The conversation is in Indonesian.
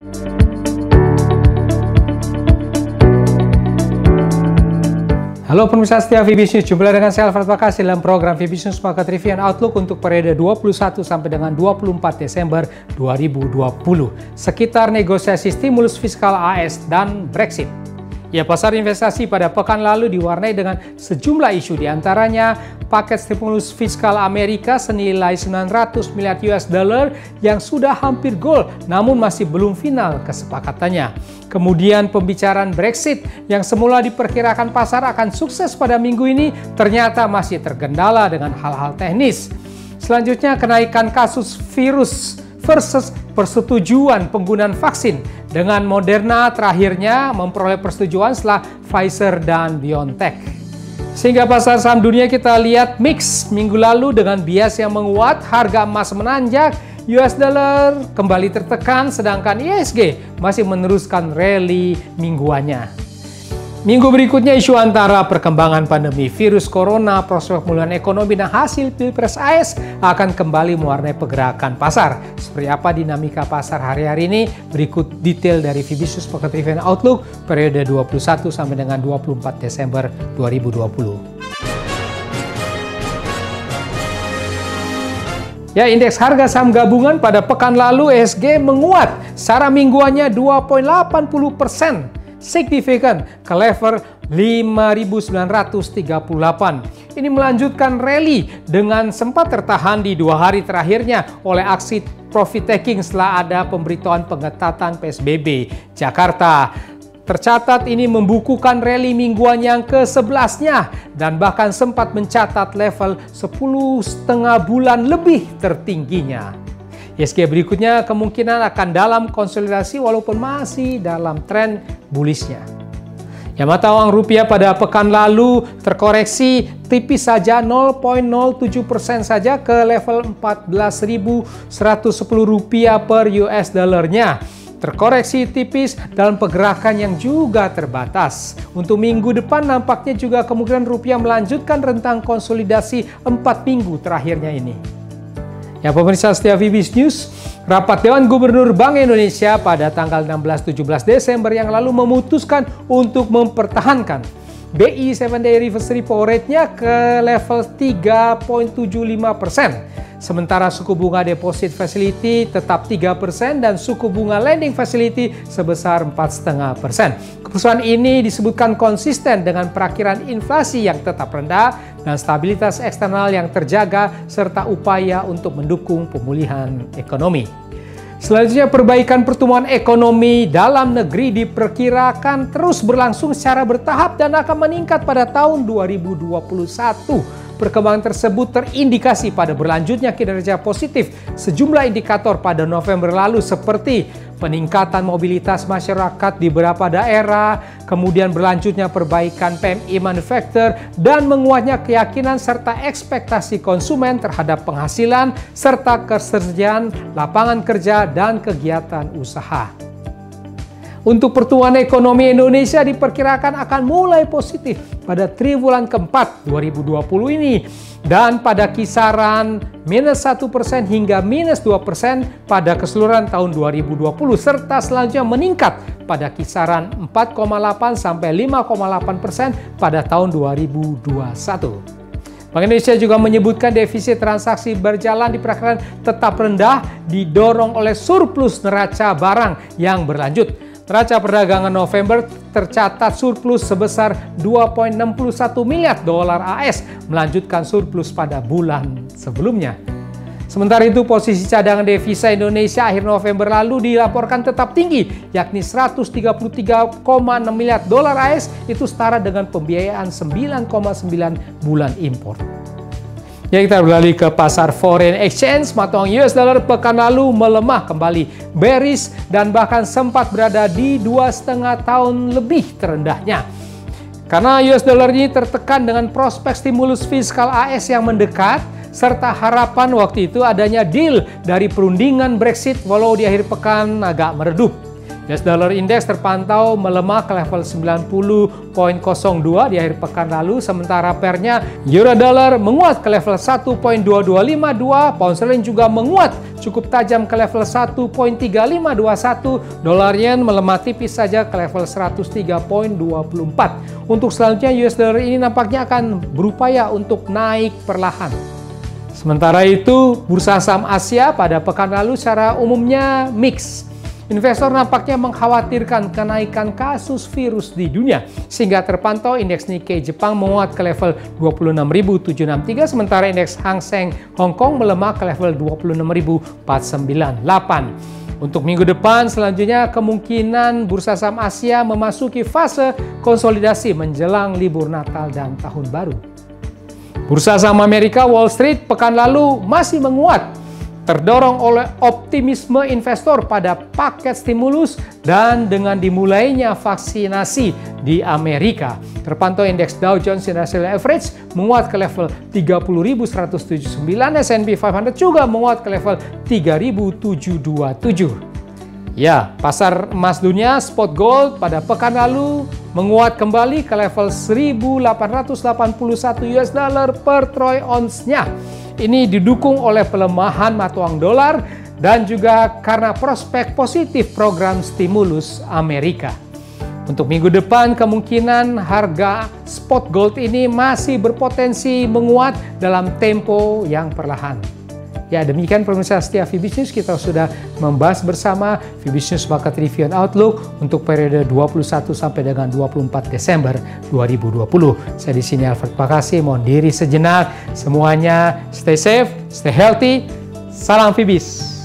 Halo pemirsa setia VB News, jumpa dengan saya Alfred Bakasi dalam program VB News Market Review and Outlook untuk periode 21 sampai dengan 24 Desember 2020 sekitar negosiasi stimulus fiskal AS dan Brexit. Ya, pasar investasi pada pekan lalu diwarnai dengan sejumlah isu, diantaranya paket stimulus fiskal Amerika senilai 900 miliar US dollar yang sudah hampir goal namun masih belum final kesepakatannya. Kemudian pembicaraan Brexit yang semula diperkirakan pasar akan sukses pada minggu ini ternyata masih tergendala dengan hal-hal teknis. Selanjutnya kenaikan kasus virus versus persetujuan penggunaan vaksin, dengan Moderna terakhirnya memperoleh persetujuan setelah Pfizer dan BioNTech. Sehingga pasar saham dunia kita lihat mix minggu lalu dengan bias yang menguat, harga emas menanjak, US dollar kembali tertekan, sedangkan IHSG masih meneruskan rally mingguannya. Minggu berikutnya isu antara perkembangan pandemi virus corona, prospek pemulihan ekonomi, dan hasil Pilpres AS akan kembali mewarnai pergerakan pasar. Seperti apa dinamika pasar hari-hari ini? Berikut detail dari VB News Market Review and Outlook periode 21 sampai dengan 24 Desember 2020. Ya, indeks harga saham gabungan pada pekan lalu IHSG menguat secara mingguannya 2,80%. Signifikan ke level 5.938. Ini melanjutkan rally dengan sempat tertahan di 2 hari terakhirnya oleh aksi profit taking setelah ada pemberitahuan pengetatan PSBB Jakarta. Tercatat ini membukukan rally mingguan yang ke-11-nya dan bahkan sempat mencatat level 10,5 bulan lebih tertingginya. IHSG berikutnya kemungkinan akan dalam konsolidasi walaupun masih dalam tren bullishnya. Ya, mata uang rupiah pada pekan lalu terkoreksi tipis saja 0,07% saja ke level 14.110 rupiah per US dollarnya. Terkoreksi tipis dalam pergerakan yang juga terbatas. Untuk minggu depan nampaknya juga kemungkinan rupiah melanjutkan rentang konsolidasi 4 minggu terakhirnya ini. Ya, pemirsa setia VB News, rapat Dewan Gubernur Bank Indonesia pada tanggal 16-17 Desember yang lalu memutuskan untuk mempertahankan BI 7-day reverse repo rate-nya ke level 3,75%. Sementara suku bunga deposit facility tetap 3% dan suku bunga lending facility sebesar 4,5%. Keputusan ini disebutkan konsisten dengan perakiran inflasi yang tetap rendah dan stabilitas eksternal yang terjaga serta upaya untuk mendukung pemulihan ekonomi. Selanjutnya, perbaikan pertumbuhan ekonomi dalam negeri diperkirakan terus berlangsung secara bertahap dan akan meningkat pada tahun 2021. Perkembangan tersebut terindikasi pada berlanjutnya kinerja positif sejumlah indikator pada November lalu seperti peningkatan mobilitas masyarakat di beberapa daerah, kemudian berlanjutnya perbaikan PMI manufaktur, dan menguatnya keyakinan serta ekspektasi konsumen terhadap penghasilan serta ketersediaan lapangan kerja dan kegiatan usaha. Untuk pertumbuhan ekonomi Indonesia diperkirakan akan mulai positif pada triwulan keempat 2020 ini dan pada kisaran -1% hingga -2% pada keseluruhan tahun 2020 serta selanjutnya meningkat pada kisaran 4,8 sampai 5,8% pada tahun 2021. Bank Indonesia juga menyebutkan defisit transaksi berjalan diperkirakan tetap rendah didorong oleh surplus neraca barang yang berlanjut. Neraca perdagangan November tercatat surplus sebesar 2,61 miliar dolar AS, melanjutkan surplus pada bulan sebelumnya. Sementara itu, posisi cadangan devisa Indonesia akhir November lalu dilaporkan tetap tinggi, yakni 133,6 miliar dolar AS, itu setara dengan pembiayaan 9,9 bulan impor. Ya, kita beralih ke pasar foreign exchange. Mata uang US dollar pekan lalu melemah kembali, bearish dan bahkan sempat berada di 2,5 tahun lebih terendahnya. Karena US dollar ini tertekan dengan prospek stimulus fiskal AS yang mendekat, serta harapan waktu itu adanya deal dari perundingan Brexit walau di akhir pekan agak meredup. US dollar index terpantau melemah ke level 90.02 di akhir pekan lalu, sementara pairnya euro dollar menguat ke level 1.2252, pound sterling juga menguat cukup tajam ke level 1.3521, dolar yen melemah tipis saja ke level 103.24. Untuk selanjutnya US dollar ini nampaknya akan berupaya untuk naik perlahan. Sementara itu, bursa saham Asia pada pekan lalu secara umumnya mix. Investor nampaknya mengkhawatirkan kenaikan kasus virus di dunia, sehingga terpantau indeks Nikkei Jepang menguat ke level 26.763, sementara indeks Hang Seng Hong Kong melemah ke level 26.498. Untuk minggu depan selanjutnya kemungkinan bursa saham Asia memasuki fase konsolidasi menjelang libur Natal dan Tahun Baru. Bursa saham Amerika Wall Street pekan lalu masih menguat, terdorong oleh optimisme investor pada paket stimulus dan dengan dimulainya vaksinasi di Amerika. Terpantau indeks Dow Jones Industrial Average menguat ke level 30.179, S&P 500 juga menguat ke level 3.727. Ya, pasar emas dunia spot gold pada pekan lalu menguat kembali ke level 1.881 US dollar per troy ounce-nya. Ini didukung oleh pelemahan mata uang dolar dan juga karena prospek positif program stimulus Amerika. Untuk minggu depan kemungkinan harga spot gold ini masih berpotensi menguat dalam tempo yang perlahan. Ya, demikian pemirsa setia Fibis News, kita sudah membahas bersama Fibis News Market Review and Outlook untuk periode 21 sampai dengan 24 Desember 2020. Saya di sini Alfred Pakasi, mohon diri sejenak. Semuanya stay safe, stay healthy. Salam Fibis.